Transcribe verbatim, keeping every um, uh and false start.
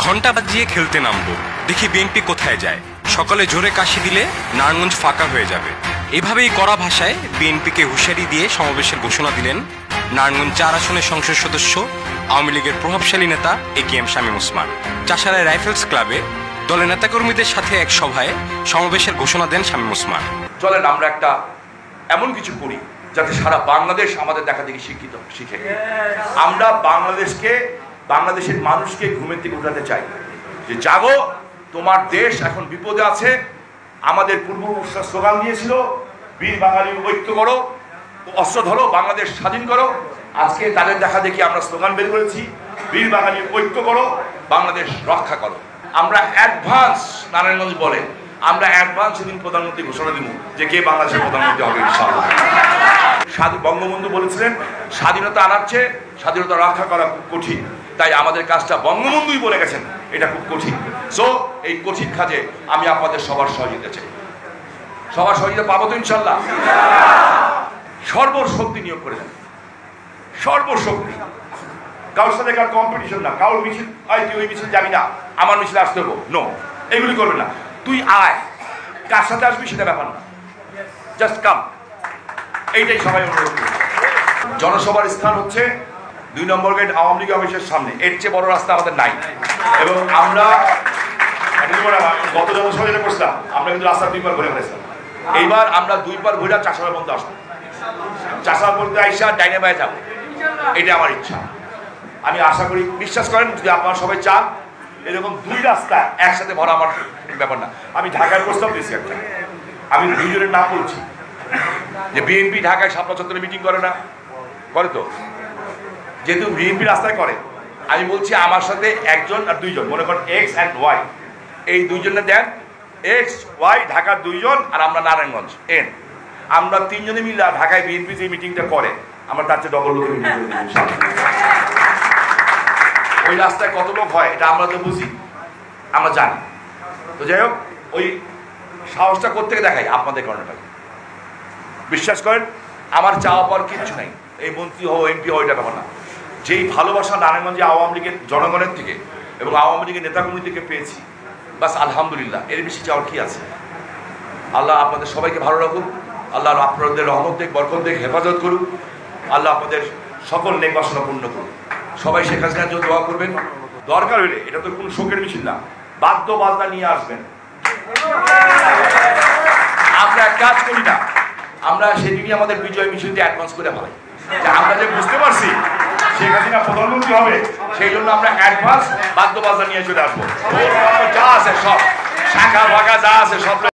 ঘন্টা বাজিয়ে খেলতে নামবো, দেখি বিএনপি কোথায় যায়। সকালে জোরে কাশি দিলে নারায়ণগঞ্জ ফাঁকা হয়ে যাবে। এভাবেই কড়া ভাষায় বিএনপিকে হুঁশিয়ারি দিয়ে সমাবেশের ঘোষণা দিলেন নারায়ণগঞ্জ চার আসনের সংসদ সদস্য আওয়ামী লীগের প্রভাবশালী নেতা A K M Shamim Osman. চাষারায় রাইফেলস ক্লাবে দলের নেতাকর্মীদের সাথে এক সভায় সমাবেশের ঘোষণা দেন শামীম ওসমান। চলেন আমরা একটা এমন কিছু করি যাতে সারা বাংলাদেশ আমাদের দেখা দেখি শিক্ষিত শিখে। আমরা বাংলাদেশকে বাংলাদেশের মানুষকে ঘুমের থেকে উঠাতে চাই যে জাগো, তোমার দেশ এখন বিপদে আছে। আমাদের পূর্বপুরুষরা স্লোগান দিয়েছিল, বীর বাঙালি ঐক্য করো, অস্ত্র ধরো, বাংলাদেশ স্বাধীন করো। আজকে তাদের দেখা দেখি আমরা স্লোগান বের করেছি, বীর বাঙালি ঐক্য করো, বাংলাদেশ রক্ষা করো। আমরা অ্যাডভান্স নারায়ণগঞ্জ বলে আমরা অ্যাডভান্স সেদিন প্রধানমন্ত্রী ঘোষণা দিব যে কে বাংলাদেশের প্রধানমন্ত্রী হবে ইনশাআল্লাহ। স্বাধীন বঙ্গবন্ধু বলেছিলেন স্বাধীনতা আনার চেয়ে স্বাধীনতা রক্ষা করা খুব কঠিন, তাই আমাদের কাজটা বঙ্গবন্ধুই বলে গেছেন এটা খুব কঠিন। সো এই কঠিন কাজে আমি আপনাদের সবার সহযোগিতা চাই। সবার সহযোগিতা পাবো তো ইনশাল্লাহ। সর্বশক্তি নিয়োগ করে দেন, সর্বশক্তি। কারোর সাথে কার কম্পিটিশন না, কারোর মিছিল আয় তুই ওই মিছিল যাবি না, আমার মিছিল আসতে হবো, নো, এগুলি করবে না। তুই আয়, কার সাথে আসবি সেটা ব্যাপার না, জাস্ট কাম, এইটাই সবাই অনুরোধ করি। জনসভার স্থান হচ্ছে দুই নম্বর গেট আওয়ামী লীগ অফিসের সামনে। এর চেয়ে বড় রাস্তা আমাদের নাই। এবং আমরা গত জনসভা যেটা করছিলাম আমরা কিন্তু রাস্তা দুইবার ঘুরে ফেলেছিলাম। এইবার আমরা দুইবার ঘুরে চাষার বন্ধ আসবো, চাষার বন্ধে আইসা ডাইনে বায়ে যাবো, এটা আমার ইচ্ছা। আমি আশা করি, বিশ্বাস করেন, যদি আপনারা সবাই চান এরকম দুই রাস্তা একসাথে ভরা আমার ব্যাপার না। আমি ঢাকায় প্রস্তাব দিয়েছি একটা, আমি দুইজনের নাম বলছি যে বিএনপি ঢাকায় শাপলা চত্বরে মিটিং করে না, করে তো, যেহেতু বিএনপি রাস্তায় করে, আমি বলছি আমার সাথে একজন আর দুইজন, মনে করেন এক্স অ্যান্ড ওয়াই, এই দুইজনে দেন, এক্স ওয়াই ঢাকার দুইজন আর আমরা নারায়ণগঞ্জ এন, আমরা তিনজনে মিলে ঢাকায় বিএনপি যে মিটিংটা করে আমরা তার চেয়ে ডবল লোকের মিটিং করে দিই। ওই রাস্তায় কত লোক হয় এটা আমরা তো বুঝি, আমরা জানি। তো যাই হোক, ওই সাহসটা কোত্থেকে দেখাই আপনাদের কারণে। বিশ্বাস করেন আমার চাওয়া পাওয়ার কিচ্ছু নাই, এই মন্ত্রী হো এমপি হো এটা ব্যাপার না। যেই ভালোবাসা নারায়ণগঞ্জে আওয়ামী লীগের জনগণের থেকে এবং আওয়ামী লীগের নেতাকর্মী থেকে পেয়েছি, বাস আলহামদুলিল্লাহ, এর বেশি চাওয়ার কি আছে। আল্লাহ আপনাদের সবাইকে ভালো রাখুন, আল্লাহ আপনাদের রহমত দেখ, বরকত দেখ, হেফাজত করুন, আল্লাহ আপনাদের সকল নেক বাসনা পূর্ণ করুন। সবাই শেখ হাসিনার জন্য দোয়া করবেন। দরকার হলে, এটা তো কোনো শোকের মিছিল না, বাদ্য বাজনা নিয়ে আসবেন। আমরা এক কাজ করি না, আমরা সেদিনই আমাদের বিজয় মিছিলটি অ্যাডভান্স করে ফেলাই, যে আমরা যে বুঝতে পারছি শেখ হাসিনা প্রধানমন্ত্রী হবে, সেই জন্য আমরা অ্যাডভান্স বাদ্য বাজনা নিয়ে চলে আসবো। যা আছে সব শাখা ভাগা যা আছে সব